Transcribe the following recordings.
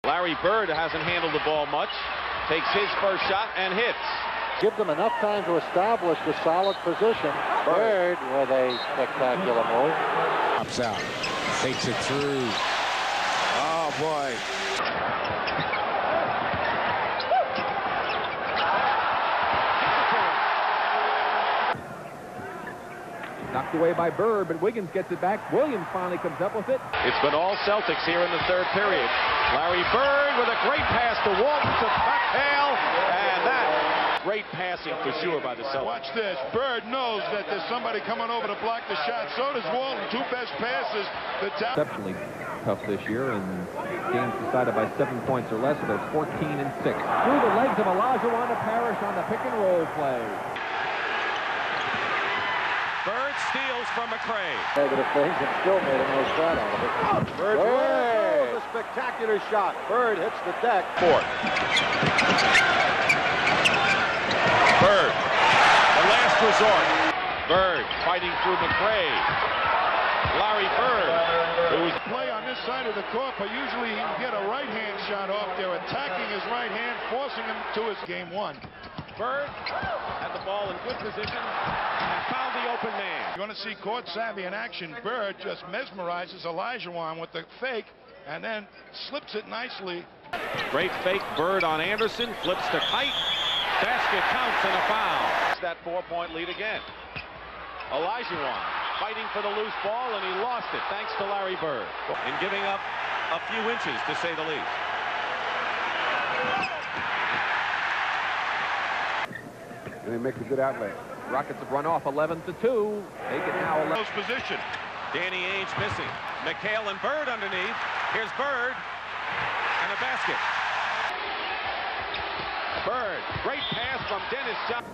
Larry Bird hasn't handled the ball much. Takes his first shot and hits. Give them enough time to establish the solid position. Bird with a spectacular move. Pops out. Takes it through. Oh, boy. Knocked away by Bird, but Wiggins gets it back. Williams finally comes up with it. It's been all Celtics here in the third period. Larry Bird with a great pass to Walton to Bucktail, and that great passing for sure by the Celtics. Watch this. Bird knows that there's somebody coming over to block the shot. So does Walton. Two best passes. Exceptionally tough this year, and games decided by 7 points or less. So there's 14 and 6. Through the legs of Olajuwon to Parrish on the pick and roll play. Bird steals from McRae. Negative things and still made a nice shot out of it. Bird with a spectacular shot. Bird hits the deck. Fourth. Bird, the last resort. Bird fighting through McRae. Larry Bird, who's play on this side of the court, but usually he can get a right-hand shot off there, attacking his right hand, forcing him to his game one. Bird had the ball in good position and found the open man. You want to see court savvy in action. Bird just mesmerizes Olajuwon with the fake and then slips it nicely. Great fake. Bird on Anderson, flips to Kite. Basket counts and a foul. That 4-point lead again. Olajuwon fighting for the loose ball, and he lost it thanks to Larry Bird in giving up a few inches, to say the least. And he makes a good outlet. Rockets have run off 11-2. Make it now 11. Close position. Danny Ainge missing. McHale and Bird underneath. Here's Bird and a basket. Bird, great pass from Dennis Johnson.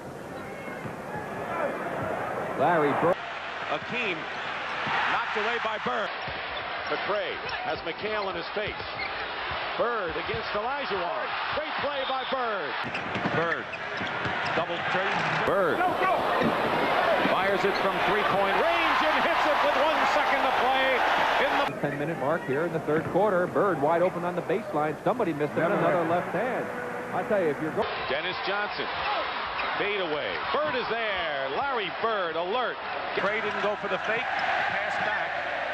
Larry Bird. Akeem knocked away by Bird. McRae has McHale in his face. Bird against Olajuwon. Great play by Bird. Bird. Double trace. Bird fires it from three-point range and hits it with 1 second to play in the 10-minute mark here in the third quarter. Bird wide open on the baseline. Somebody missed him. Another left hand. I tell you, if you're going. Dennis Johnson. Fade away. Bird is there. Larry Bird alert. Gray didn't go for the fake. Pass back.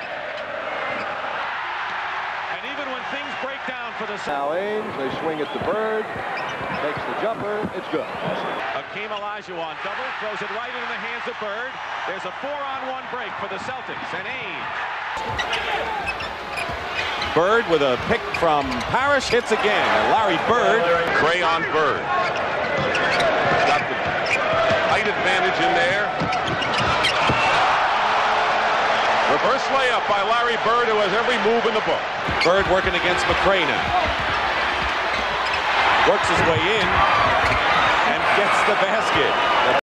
And even when things break down for the Now Ainge, they swing it to Bird. Makes the jumper. It's good. Akeem Olajuwon double, throws it right into the hands of Bird. There's a 4-on-1 break for the Celtics, and Ainge. Bird with a pick from Parrish, hits again. And Larry Bird, Gray on Bird. Got the height advantage in there. Reverse layup by Larry Bird, who has every move in the book. Bird working against McRae now. Works his way in and gets the basket.